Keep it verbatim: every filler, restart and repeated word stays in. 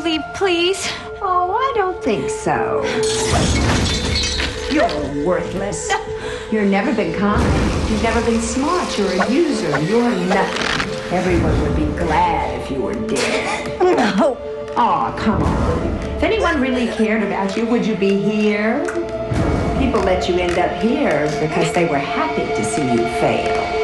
leave, please? Oh, I don't think so. You're worthless. You've never been kind. You've never been smart. You're a user. You're nothing. Everyone would be glad if you were dead. No. Oh, come on. If anyone really cared about you, would you be here? People let you end up here because they were happy to see you fail.